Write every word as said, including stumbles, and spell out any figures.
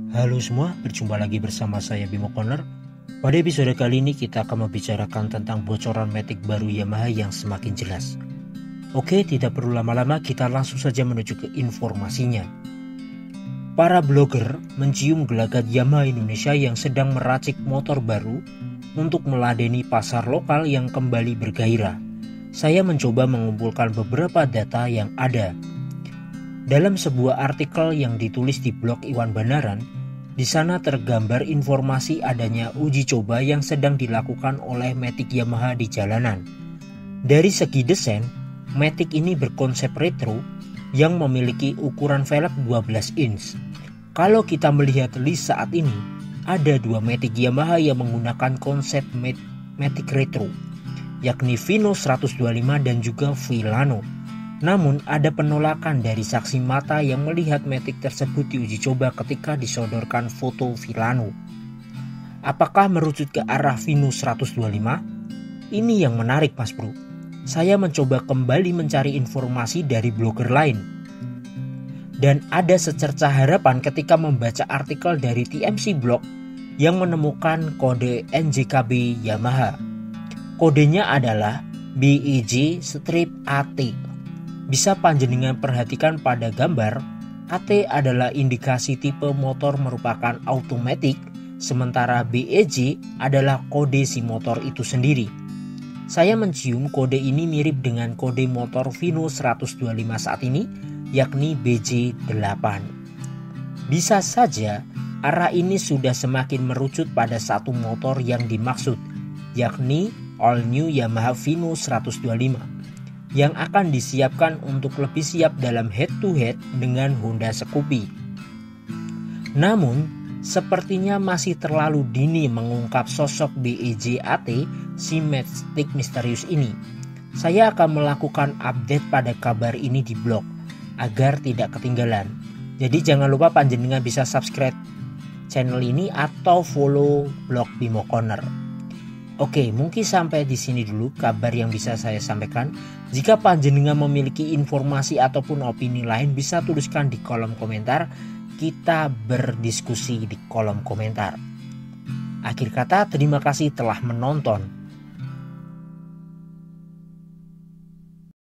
Halo semua, berjumpa lagi bersama saya Bimo Corner. Pada episode kali ini kita akan membicarakan tentang bocoran Matic baru Yamaha yang semakin jelas. Oke, tidak perlu lama-lama, kita langsung saja menuju ke informasinya. Para blogger mencium gelagat Yamaha Indonesia yang sedang meracik motor baru untuk meladeni pasar lokal yang kembali bergairah. Saya mencoba mengumpulkan beberapa data yang ada. Dalam sebuah artikel yang ditulis di blog Iwan Banaran, di sana tergambar informasi adanya uji coba yang sedang dilakukan oleh Matic Yamaha di jalanan. Dari segi desain, Matic ini berkonsep retro yang memiliki ukuran velg dua belas inch. Kalau kita melihat list saat ini, ada dua Matic Yamaha yang menggunakan konsep Matic retro, yakni Vino seratus dua puluh lima dan juga Villano. Namun ada penolakan dari saksi mata yang melihat Matic tersebut diuji coba ketika disodorkan foto Villano. Apakah merujuk ke arah Vino seratus dua puluh lima? Ini yang menarik Mas Bro. Saya mencoba kembali mencari informasi dari blogger lain. Dan ada secerca harapan ketika membaca artikel dari T M C Blog yang menemukan kode N J K B Yamaha. Kodenya adalah B E J A T. Bisa panjenengan perhatikan pada gambar, A T adalah indikasi tipe motor merupakan automatic, sementara B E J adalah kode si motor itu sendiri. Saya mencium kode ini mirip dengan kode motor Vino seratus dua puluh lima saat ini, yakni B J delapan. Bisa saja arah ini sudah semakin merucut pada satu motor yang dimaksud, yakni All New Yamaha Vino seratus dua puluh lima. Yang akan disiapkan untuk lebih siap dalam head-to-head dengan Honda Scoopy. Namun, sepertinya masih terlalu dini mengungkap sosok B E J A T si Matic misterius ini. Saya akan melakukan update pada kabar ini di blog agar tidak ketinggalan. Jadi jangan lupa panjenengan bisa subscribe channel ini atau follow blog Bimo Corner. Oke, mungkin sampai di sini dulu kabar yang bisa saya sampaikan. Jika panjenengan memiliki informasi ataupun opini lain, bisa tuliskan di kolom komentar. Kita berdiskusi di kolom komentar. Akhir kata, terima kasih telah menonton.